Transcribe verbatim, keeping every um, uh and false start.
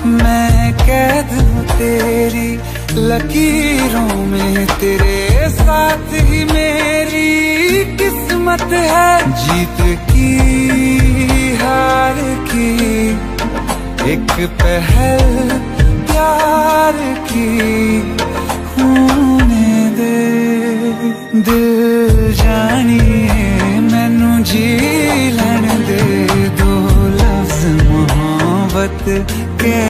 मैं कैद हूँ तेरी लकीरों में, तेरे साथ ही मेरी किस्मत है। जीत की हार की एक पहल प्यार की होने दे। दिल जानिए मैनू जी लैण दे, दो लफ्ज़ मोहब्बत के